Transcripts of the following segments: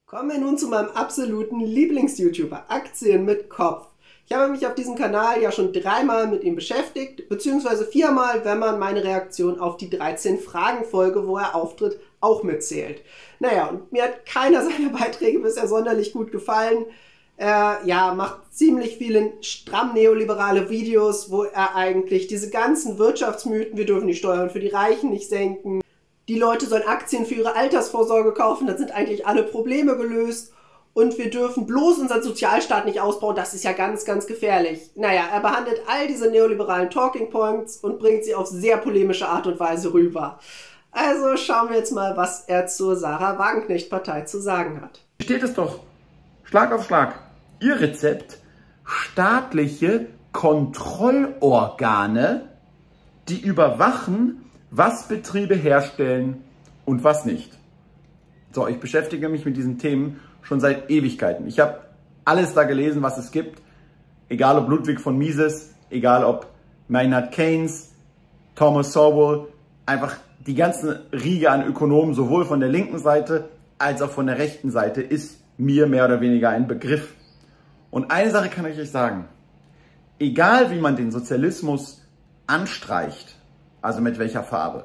Kommen wir nun zu meinem absoluten Lieblings-YouTuber, Aktien mit Kopf. Ich habe mich auf diesem Kanal ja schon 3-mal mit ihm beschäftigt, beziehungsweise 4-mal, wenn man meine Reaktion auf die 13-Fragen-Folge, wo er auftritt, auch mitzählt. Naja, und mir hat keiner seiner Beiträge bisher sonderlich gut gefallen. Er macht ziemlich viele stramm neoliberale Videos, wo er eigentlich diese ganzen Wirtschaftsmythen, wir dürfen die Steuern für die Reichen nicht senken, die Leute sollen Aktien für ihre Altersvorsorge kaufen, dann sind eigentlich alle Probleme gelöst. Und wir dürfen bloß unseren Sozialstaat nicht ausbauen, das ist ja ganz, ganz gefährlich. Naja, er behandelt all diese neoliberalen Talking Points und bringt sie auf sehr polemische Art und Weise rüber. Also schauen wir jetzt mal, was er zur Sarah-Wagenknecht-Partei zu sagen hat. Steht es doch Schlag auf Schlag. Ihr Rezept: staatliche Kontrollorgane, die überwachen, was Betriebe herstellen und was nicht. So, ich beschäftige mich mit diesen Themen schon seit Ewigkeiten. Ich habe alles da gelesen, was es gibt. Egal ob Ludwig von Mises, egal ob Maynard Keynes, Thomas Sowell, einfach die ganze Riege an Ökonomen, sowohl von der linken Seite als auch von der rechten Seite, ist mir mehr oder weniger ein Begriff. Und eine Sache kann ich euch sagen: Egal wie man den Sozialismus anstreicht, also mit welcher Farbe,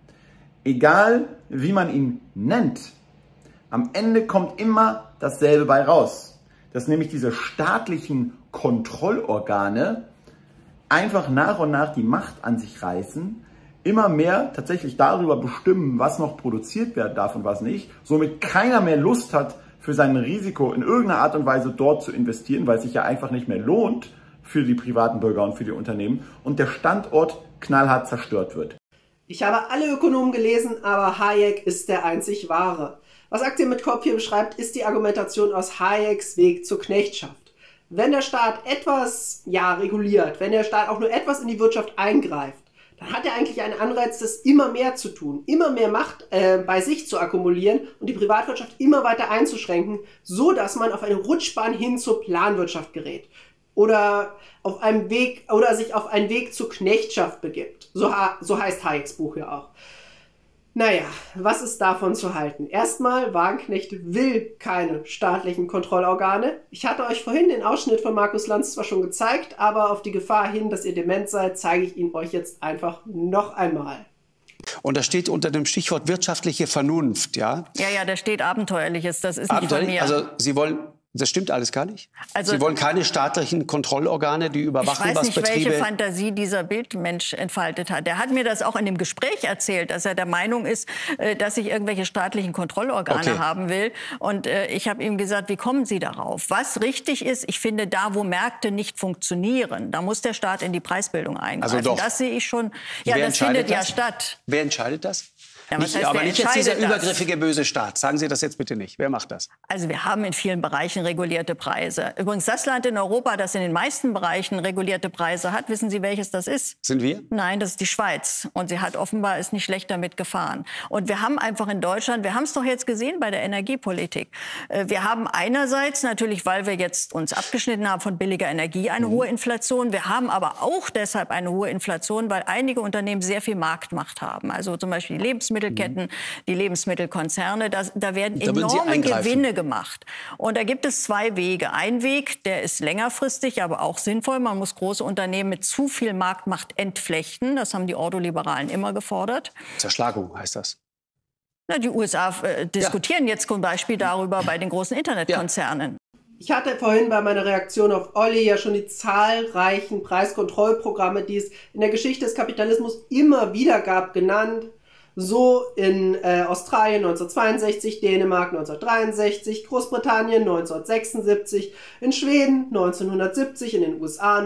egal wie man ihn nennt, am Ende kommt immer dasselbe bei raus, dass nämlich diese staatlichen Kontrollorgane einfach nach und nach die Macht an sich reißen, immer mehr tatsächlich darüber bestimmen, was noch produziert werden darf und was nicht, somit keiner mehr Lust hat, für sein Risiko in irgendeiner Art und Weise dort zu investieren, weil es sich ja einfach nicht mehr lohnt für die privaten Bürger und für die Unternehmen und der Standort knallhart zerstört wird. Ich habe alle Ökonomen gelesen, aber Hayek ist der einzig wahre. Was Aktien mit Kopf hier beschreibt, ist die Argumentation aus Hayeks Weg zur Knechtschaft. Wenn der Staat etwas reguliert, wenn der Staat auch nur etwas in die Wirtschaft eingreift, dann hat er eigentlich einen Anreiz, das immer mehr zu tun, immer mehr Macht bei sich zu akkumulieren und die Privatwirtschaft immer weiter einzuschränken, so dass man auf eine Rutschbahn hin zur Planwirtschaft gerät. Oder sich auf einen Weg zur Knechtschaft begibt. So heißt Hayeks Buch ja auch. Naja, was ist davon zu halten? Erstmal, Wagenknecht will keine staatlichen Kontrollorgane. Ich hatte euch vorhin den Ausschnitt von Markus Lanz zwar schon gezeigt, aber auf die Gefahr hin, dass ihr dement seid, zeige ich ihn euch jetzt einfach noch einmal. Und das steht unter dem Stichwort wirtschaftliche Vernunft, ja? Ja, da steht Abenteuerliches, das ist nicht von mir. Also Sie wollen... Das stimmt alles gar nicht? Also, Sie wollen keine staatlichen Kontrollorgane, die überwachen, was Betriebe... Ich weiß nicht, welche Fantasie dieser Bildmensch entfaltet hat. Der hat mir das auch in dem Gespräch erzählt, dass er der Meinung ist, dass ich irgendwelche staatlichen Kontrollorgane haben will. Und ich habe ihm gesagt, wie kommen Sie darauf? Was richtig ist, ich finde, da, wo Märkte nicht funktionieren, da muss der Staat in die Preisbildung eingreifen. Also doch. Das sehe ich schon. Ja, das findet ja statt. Wer entscheidet das? Ja, aber nicht jetzt dieser übergriffige böse Staat. Sagen Sie das jetzt bitte nicht. Wer macht das? Also wir haben in vielen Bereichen regulierte Preise. Übrigens das Land in Europa, das in den meisten Bereichen regulierte Preise hat, wissen Sie, welches das ist? Sind wir? Nein, das ist die Schweiz. Und sie hat offenbar ist nicht schlecht damit gefahren. Und wir haben einfach in Deutschland, wir haben es doch jetzt gesehen bei der Energiepolitik. Wir haben einerseits natürlich, weil wir jetzt uns abgeschnitten haben von billiger Energie, eine hohe Inflation. Wir haben aber auch deshalb eine hohe Inflation, weil einige Unternehmen sehr viel Marktmacht haben. Also zum Beispiel die Lebensmittelketten, die Lebensmittelkonzerne, da werden enorme Gewinne gemacht. Und da gibt es zwei Wege. Ein Weg, der ist längerfristig, aber auch sinnvoll. Man muss große Unternehmen mit zu viel Marktmacht entflechten. Das haben die Ordoliberalen immer gefordert. Zerschlagung heißt das. Na, die USA diskutieren jetzt zum Beispiel darüber bei den großen Internetkonzernen. Ich hatte vorhin bei meiner Reaktion auf Olli ja schon die zahlreichen Preiskontrollprogramme, die es in der Geschichte des Kapitalismus immer wieder gab, genannt. So in Australien 1962, Dänemark 1963, Großbritannien 1976, in Schweden 1970, in den USA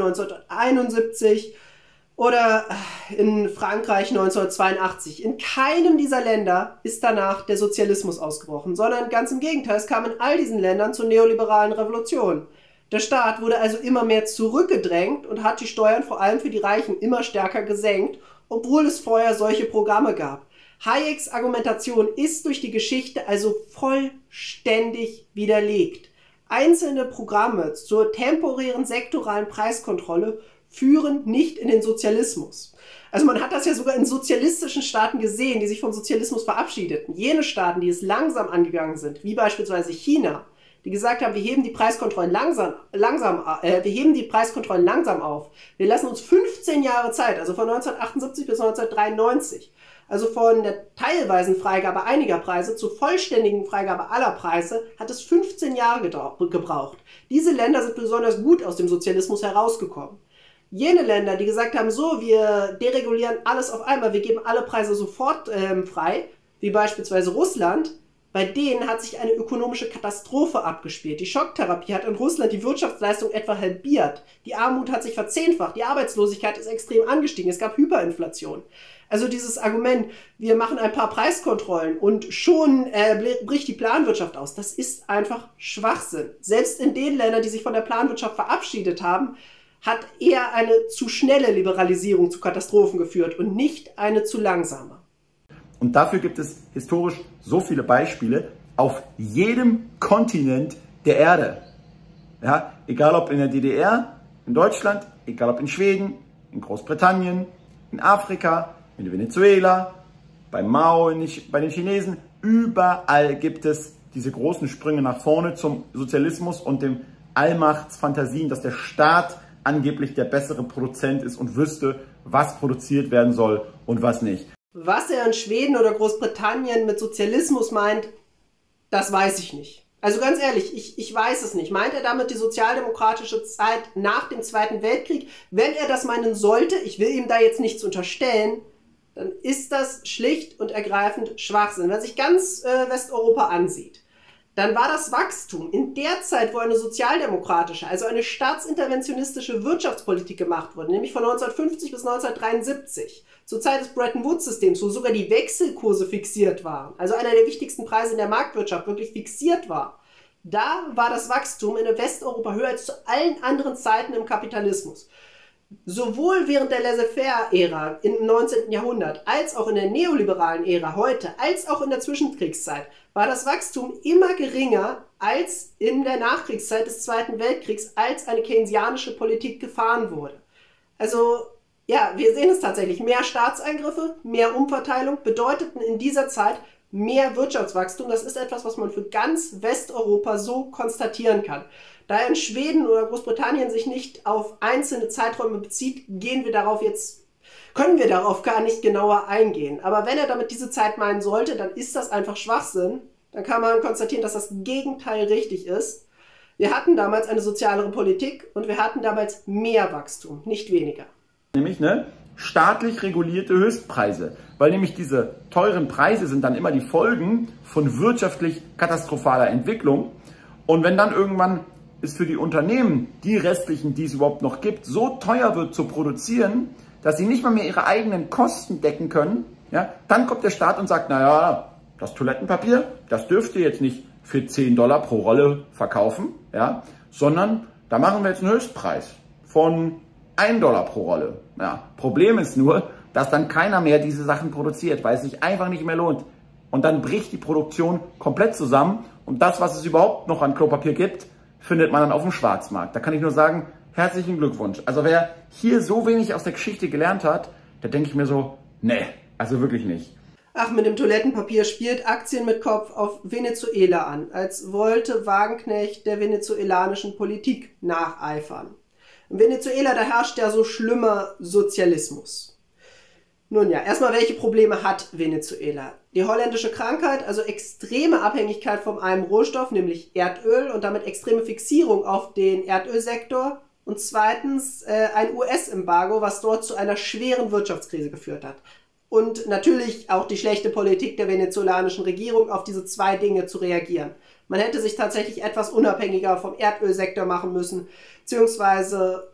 1971 oder in Frankreich 1982. In keinem dieser Länder ist danach der Sozialismus ausgebrochen, sondern ganz im Gegenteil, es kam in all diesen Ländern zur neoliberalen Revolution. Der Staat wurde also immer mehr zurückgedrängt und hat die Steuern vor allem für die Reichen immer stärker gesenkt, obwohl es vorher solche Programme gab. Hayeks Argumentation ist durch die Geschichte also vollständig widerlegt. Einzelne Programme zur temporären sektoralen Preiskontrolle führen nicht in den Sozialismus. Also man hat das ja sogar in sozialistischen Staaten gesehen, die sich vom Sozialismus verabschiedeten. Jene Staaten, die es langsam angegangen sind, wie beispielsweise China, die gesagt haben, wir heben die Preiskontrollen langsam auf. Wir lassen uns 15 Jahre Zeit, also von 1978 bis 1993, also von der teilweisen Freigabe einiger Preise zur vollständigen Freigabe aller Preise, hat es 15 Jahre gebraucht. Diese Länder sind besonders gut aus dem Sozialismus herausgekommen. Jene Länder, die gesagt haben, so, wir deregulieren alles auf einmal, wir geben alle Preise sofort frei, wie beispielsweise Russland, bei denen hat sich eine ökonomische Katastrophe abgespielt. Die Schocktherapie hat in Russland die Wirtschaftsleistung etwa halbiert. Die Armut hat sich verzehnfacht, die Arbeitslosigkeit ist extrem angestiegen, es gab Hyperinflation. Also dieses Argument, wir machen ein paar Preiskontrollen und schon bricht die Planwirtschaft aus, das ist einfach Schwachsinn. Selbst in den Ländern, die sich von der Planwirtschaft verabschiedet haben, hat eher eine zu schnelle Liberalisierung zu Katastrophen geführt und nicht eine zu langsame. Und dafür gibt es historisch so viele Beispiele auf jedem Kontinent der Erde. Ja, egal ob in der DDR, in Deutschland, egal ob in Schweden, in Großbritannien, in Afrika, in Venezuela, bei Mao, bei den Chinesen. Überall gibt es diese großen Sprünge nach vorne zum Sozialismus und dem Allmachtsfantasien, dass der Staat angeblich der bessere Produzent ist und wüsste, was produziert werden soll und was nicht. Was er in Schweden oder Großbritannien mit Sozialismus meint, das weiß ich nicht. Also ganz ehrlich, ich weiß es nicht. Meint er damit die sozialdemokratische Zeit nach dem Zweiten Weltkrieg? Wenn er das meinen sollte, ich will ihm da jetzt nichts unterstellen, dann ist das schlicht und ergreifend Schwachsinn. Wenn man sich ganz Westeuropa ansieht, dann war das Wachstum in der Zeit, wo eine sozialdemokratische, also eine staatsinterventionistische Wirtschaftspolitik gemacht wurde, nämlich von 1950 bis 1973, zur Zeit des Bretton-Woods-Systems, wo sogar die Wechselkurse fixiert waren, also einer der wichtigsten Preise in der Marktwirtschaft wirklich fixiert war, da war das Wachstum in Westeuropa höher als zu allen anderen Zeiten im Kapitalismus. Sowohl während der Laissez-faire-Ära im 19. Jahrhundert, als auch in der neoliberalen Ära heute, als auch in der Zwischenkriegszeit, war das Wachstum immer geringer als in der Nachkriegszeit des Zweiten Weltkriegs, als eine keynesianische Politik gefahren wurde. Also, ja, wir sehen es tatsächlich. Mehr Staatseingriffe, mehr Umverteilung bedeuteten in dieser Zeit mehr Wirtschaftswachstum. Das ist etwas, was man für ganz Westeuropa so konstatieren kann. Da er in Schweden oder Großbritannien sich nicht auf einzelne Zeiträume bezieht, können wir darauf gar nicht genauer eingehen. Aber wenn er damit diese Zeit meinen sollte, dann ist das einfach Schwachsinn. Dann kann man konstatieren, dass das Gegenteil richtig ist. Wir hatten damals eine sozialere Politik und wir hatten damals mehr Wachstum, nicht weniger. Nämlich staatlich regulierte Höchstpreise, weil nämlich diese teuren Preise sind dann immer die Folgen von wirtschaftlich katastrophaler Entwicklung. Und wenn dann irgendwann es für die Unternehmen, die restlichen, die es überhaupt noch gibt, so teuer wird zu produzieren, dass sie nicht mal mehr ihre eigenen Kosten decken können, ja, dann kommt der Staat und sagt, naja, das Toilettenpapier, das dürft ihr jetzt nicht für $10 pro Rolle verkaufen, ja, sondern da machen wir jetzt einen Höchstpreis von $1 pro Rolle. Ja, Problem ist nur, dass dann keiner mehr diese Sachen produziert, weil es sich einfach nicht mehr lohnt. Und dann bricht die Produktion komplett zusammen und das, was es überhaupt noch an Klopapier gibt, findet man dann auf dem Schwarzmarkt. Da kann ich nur sagen, herzlichen Glückwunsch. Also wer hier so wenig aus der Geschichte gelernt hat, da denke ich mir so, nee, also wirklich nicht. Ach, mit dem Toilettenpapier spielt Aktien mit Kopf auf Venezuela an, als wollte Wagenknecht der venezoelanischen Politik nacheifern. In Venezuela, da herrscht ja so schlimmer Sozialismus. Nun ja, erstmal, welche Probleme hat Venezuela? Die holländische Krankheit, also extreme Abhängigkeit von einem Rohstoff, nämlich Erdöl und damit extreme Fixierung auf den Erdölsektor. Und zweitens ein US-Embargo, was dort zu einer schweren Wirtschaftskrise geführt hat. Und natürlich auch die schlechte Politik der venezolanischen Regierung, auf diese zwei Dinge zu reagieren. Man hätte sich tatsächlich etwas unabhängiger vom Erdölsektor machen müssen, beziehungsweise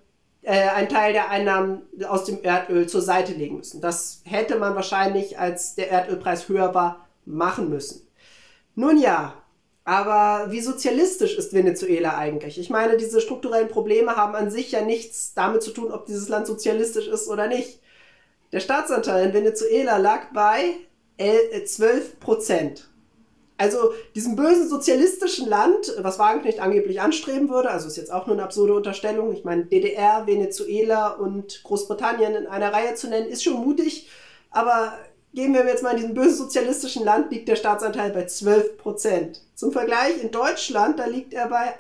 ein Teil der Einnahmen aus dem Erdöl zur Seite legen müssen. Das hätte man wahrscheinlich, als der Erdölpreis höher war, machen müssen. Nun ja, aber wie sozialistisch ist Venezuela eigentlich? Ich meine, diese strukturellen Probleme haben an sich ja nichts damit zu tun, ob dieses Land sozialistisch ist oder nicht. Der Staatsanteil in Venezuela lag bei 12%. Also diesem bösen sozialistischen Land, was Wagenknecht angeblich anstreben würde, also ist jetzt auch nur eine absurde Unterstellung, ich meine DDR, Venezuela und Großbritannien in einer Reihe zu nennen, ist schon mutig, aber gehen wir jetzt mal in diesem bösen sozialistischen Land, liegt der Staatsanteil bei 12%. Zum Vergleich in Deutschland, da liegt er bei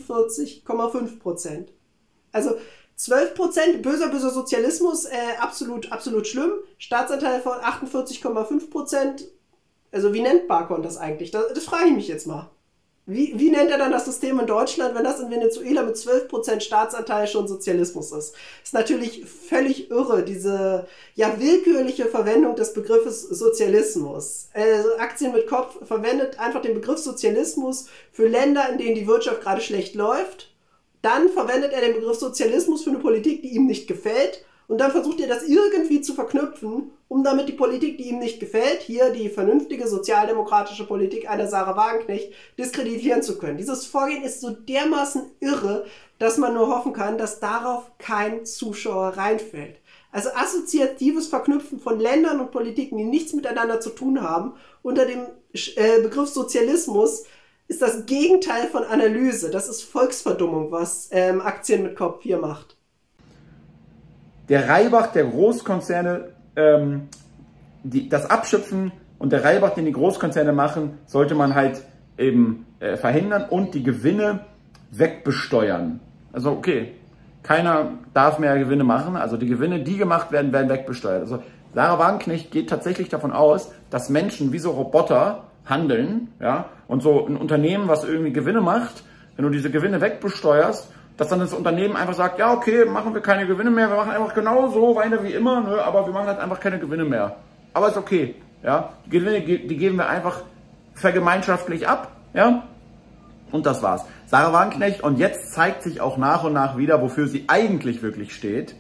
48,5%. Also 12%, böser Sozialismus, absolut schlimm, Staatsanteil von 48,5%. Also wie nennt Barkon das eigentlich? Das frage ich mich jetzt mal. Wie nennt er dann das System in Deutschland, wenn das in Venezuela mit 12% Staatsanteil schon Sozialismus ist? Ist natürlich völlig irre, diese willkürliche Verwendung des Begriffes Sozialismus. Also Aktien mit Kopf verwendet einfach den Begriff Sozialismus für Länder, in denen die Wirtschaft gerade schlecht läuft. Dann verwendet er den Begriff Sozialismus für eine Politik, die ihm nicht gefällt. Und dann versucht er das irgendwie zu verknüpfen, um damit die Politik, die ihm nicht gefällt, hier die vernünftige sozialdemokratische Politik einer Sarah Wagenknecht, diskreditieren zu können. Dieses Vorgehen ist so dermaßen irre, dass man nur hoffen kann, dass darauf kein Zuschauer reinfällt. Also assoziatives Verknüpfen von Ländern und Politiken, die nichts miteinander zu tun haben, unter dem Begriff Sozialismus, ist das Gegenteil von Analyse. Das ist Volksverdummung, was Aktien mit Kopf hier macht. Der Reibach der Großkonzerne, das Abschöpfen und der Reibach, den die Großkonzerne machen, sollte man halt eben verhindern und die Gewinne wegbesteuern. Also okay, keiner darf mehr Gewinne machen, also die Gewinne, die gemacht werden, werden wegbesteuert. Also Sarah Wagenknecht geht tatsächlich davon aus, dass Menschen wie so Roboter handeln, ja, und so ein Unternehmen, was irgendwie Gewinne macht, wenn du diese Gewinne wegbesteuerst, dass dann das Unternehmen einfach sagt, ja okay, machen wir keine Gewinne mehr, wir machen einfach genauso weiter wie immer, ne, aber wir machen halt einfach keine Gewinne mehr. Aber ist okay, ja, die Gewinne, die geben wir einfach vergemeinschaftlich ab, ja, und das war's. Sarah Wagenknecht, und jetzt zeigt sich auch nach und nach wieder, wofür sie eigentlich wirklich steht,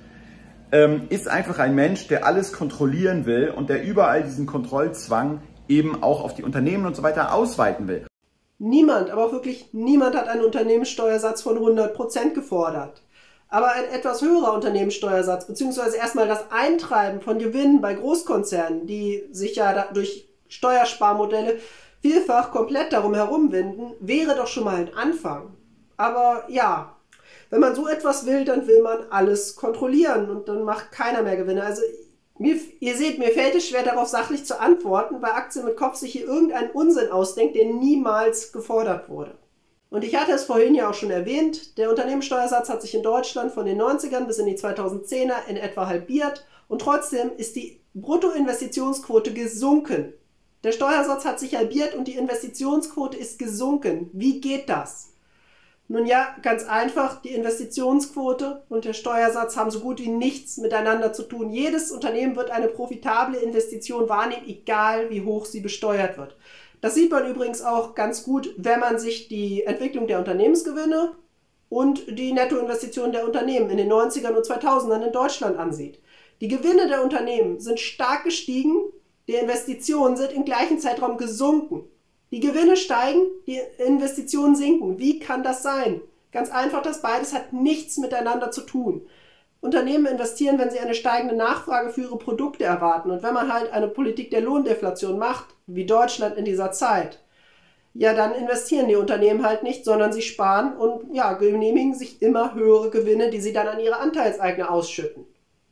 ist einfach ein Mensch, der alles kontrollieren will und der überall diesen Kontrollzwang eben auch auf die Unternehmen und so weiter ausweiten will. Niemand, aber auch wirklich niemand hat einen Unternehmenssteuersatz von 100% gefordert. Aber ein etwas höherer Unternehmenssteuersatz, beziehungsweise erstmal das Eintreiben von Gewinnen bei Großkonzernen, die sich ja durch Steuersparmodelle vielfach komplett darum herumwinden, wäre doch schon mal ein Anfang. Aber ja, wenn man so etwas will, dann will man alles kontrollieren und dann macht keiner mehr Gewinne. Also ihr seht, mir fällt es schwer, darauf sachlich zu antworten, weil Aktien mit Kopf sich hier irgendeinen Unsinn ausdenkt, der niemals gefordert wurde. Und ich hatte es vorhin ja auch schon erwähnt, der Unternehmenssteuersatz hat sich in Deutschland von den 90ern bis in die 2010er in etwa halbiert und trotzdem ist die Bruttoinvestitionsquote gesunken. Der Steuersatz hat sich halbiert und die Investitionsquote ist gesunken. Wie geht das? Nun ja, ganz einfach, die Investitionsquote und der Steuersatz haben so gut wie nichts miteinander zu tun. Jedes Unternehmen wird eine profitable Investition wahrnehmen, egal wie hoch sie besteuert wird. Das sieht man übrigens auch ganz gut, wenn man sich die Entwicklung der Unternehmensgewinne und die Nettoinvestitionen der Unternehmen in den 90ern und 2000ern in Deutschland ansieht. Die Gewinne der Unternehmen sind stark gestiegen, die Investitionen sind im gleichen Zeitraum gesunken. Die Gewinne steigen, die Investitionen sinken. Wie kann das sein? Ganz einfach, das beides hat nichts miteinander zu tun. Unternehmen investieren, wenn sie eine steigende Nachfrage für ihre Produkte erwarten. Und wenn man halt eine Politik der Lohndeflation macht, wie Deutschland in dieser Zeit, ja, dann investieren die Unternehmen halt nicht, sondern sie sparen und ja, genehmigen sich immer höhere Gewinne, die sie dann an ihre Anteilseigner ausschütten.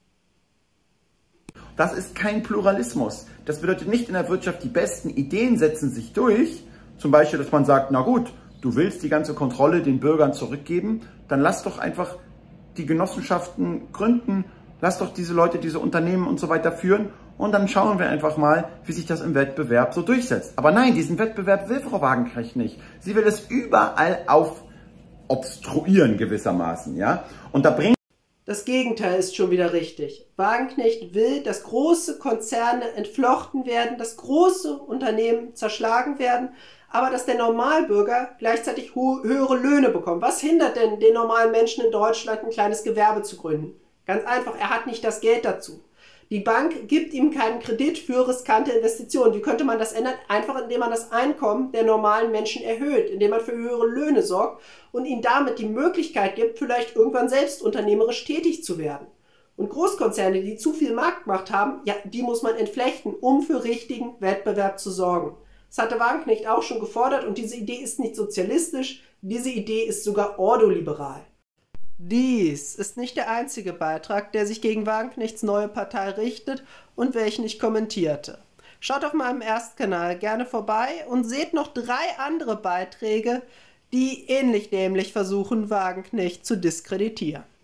Das ist kein Pluralismus. Das bedeutet nicht in der Wirtschaft, die besten Ideen setzen sich durch. Zum Beispiel, dass man sagt, na gut, du willst die ganze Kontrolle den Bürgern zurückgeben, dann lass doch einfach die Genossenschaften gründen, lass doch diese Leute, diese Unternehmen und so weiter führen und dann schauen wir einfach mal, wie sich das im Wettbewerb so durchsetzt. Aber nein, diesen Wettbewerb will Frau Wagenknecht nicht. Sie will es überall obstruieren gewissermaßen, ja. Und da bringt Das Gegenteil ist schon wieder richtig. Wagenknecht will, dass große Konzerne entflochten werden, dass große Unternehmen zerschlagen werden, aber dass der Normalbürger gleichzeitig höhere Löhne bekommt. Was hindert denn den normalen Menschen in Deutschland, ein kleines Gewerbe zu gründen? Ganz einfach, er hat nicht das Geld dazu. Die Bank gibt ihm keinen Kredit für riskante Investitionen. Wie könnte man das ändern? Einfach indem man das Einkommen der normalen Menschen erhöht, indem man für höhere Löhne sorgt und ihnen damit die Möglichkeit gibt, vielleicht irgendwann selbst unternehmerisch tätig zu werden. Und Großkonzerne, die zu viel Marktmacht haben, ja, die muss man entflechten, um für richtigen Wettbewerb zu sorgen. Das hatte Wagenknecht auch schon gefordert und diese Idee ist nicht sozialistisch, diese Idee ist sogar ordoliberal. Dies ist nicht der einzige Beitrag, der sich gegen Wagenknechts neue Partei richtet und welchen ich kommentierte. Schaut auf meinem Erstkanal gerne vorbei und seht noch 3 andere Beiträge, die ähnlich dämlich versuchen, Wagenknecht zu diskreditieren.